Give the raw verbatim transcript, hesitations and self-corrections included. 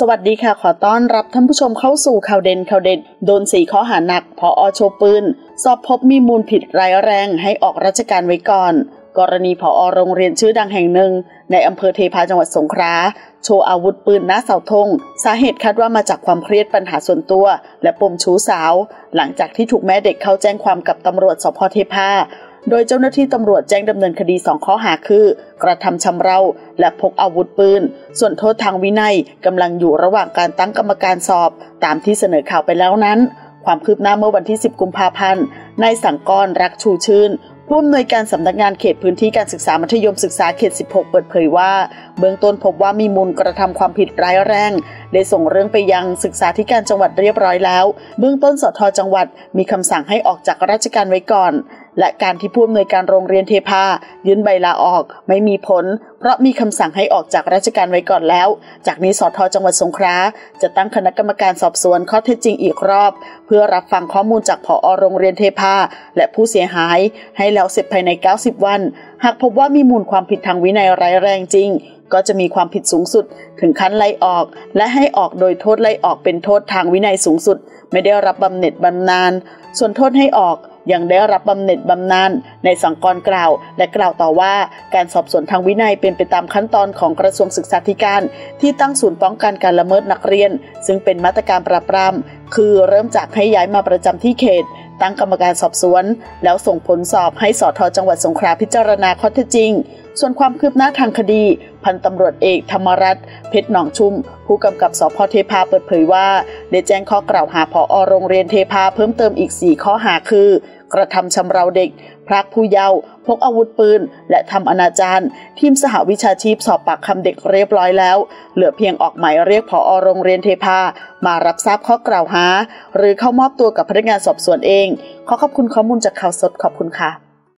สวัสดีค่ะขอต้อนรับท่านผู้ชมเข้าสู่ข่าวเด่นข่าวเด็ดโดนสี่ข้อหาหนักผอ.โชว์ปืนสอบพบมีมูลผิดร้ายแรงให้ออกราชการไว้ก่อนกรณีผอ.โรงเรียนชื่อดังแห่งหนึ่งในอำเภอเทพาจังหวัดสงขลาโชว์อาวุธปืนหน้าเสาธงสาเหตุคาดว่ามาจากความเครียดปัญหาส่วนตัวและปมชู้สาวหลังจากที่ถูกแม่เด็กเข้าแจ้งความกับตำรวจสภ.เทพาโดยเจ้าหน้าที่ตำรวจแจ้งดำเนินคดีสองข้อหาคือกระทำชำเราและพกอาวุธปืนส่วนโทษทางวินัยกำลังอยู่ระหว่างการตั้งกรรมการสอบตามที่เสนอข่าวไปแล้วนั้นความคืบหน้าเมื่อวันที่สิบกุมภาพันธ์นายสังกรรักชูชื่นผู้อำนวยการสำนักงานเขตพื้นที่การศึกษามัธยมศึกษาเขตสิบหกเปิดเผยว่าเบื้องต้นพบว่ามีมูลกระทำความผิดร้ายแรงได้ส่งเรื่องไปยังศึกษาธิการจังหวัดเรียบร้อยแล้วเบื้องต้นสท.จังหวัดมีคำสั่งให้ออกจากราชการไว้ก่อนและการที่ผู้อำนวยการโรงเรียนเทพายื่นใบลาออกไม่มีผลเพราะมีคำสั่งให้ออกจากราชการไว้ก่อนแล้วจากนี้สท.จังหวัดสงขลาจะตั้งคณะกรรมการสอบสวนข้อเท็จจริงอีกรอบเพื่อรับฟังข้อมูลจากผอ.โรงเรียนเทพาและผู้เสียหายให้แล้วเสร็จภายในเก้าสิบวันหากพบว่ามีมูลความผิดทางวินัยร้ายแรงจริงก็จะมีความผิดสูงสุดถึงขั้นไล่ออกและให้ออกโดยโทษไล่ออกเป็นโทษทางวินัยสูงสุดไม่ได้รับบำเหน็จบำนาญส่วนโทษให้ออกยังได้รับบำเหน็จบำนาญในสังกรณ์กล่าวและกล่าวต่อว่าการสอบสวนทางวินัยเป็นไปตามขั้นตอนของกระทรวงศึกษาธิการที่ตั้งศูนย์ป้องกันการละเมิดนักเรียนซึ่งเป็นมาตรการปราบปรามคือเริ่มจากให้ย้ายมาประจำที่เขตตั้งกรรมการสอบสวนแล้วส่งผลสอบให้สท.จังหวัดสงขลาพิจารณาข้อเท็จจริงส่วนความคืบหน้าทางคดีพันตำรวจเอกธรรมรัตน์เพชรหนองชุมผู้กำกับสภ.เทพาเปิดเผยว่าได้แจ้งข้อกล่าวหาผอ.โรงเรียนเทพาเพิ่มเติมอีกสี่ข้อหาคือกระทำชำเราเด็กพรากผู้เยาว์พกอาวุธปืนและทำอนาจารทีมสหวิชาชีพสอบปากคำเด็กเรียบร้อยแล้วเหลือเพียงออกหมายเรียกผอ.โรงเรียนเทพามารับทราบข้อกล่าวหาหรือเข้ามอบตัวกับพนักงานสอบสวนเองขอขอบคุณข้อมูลจากข่าวสดขอบคุณค่ะ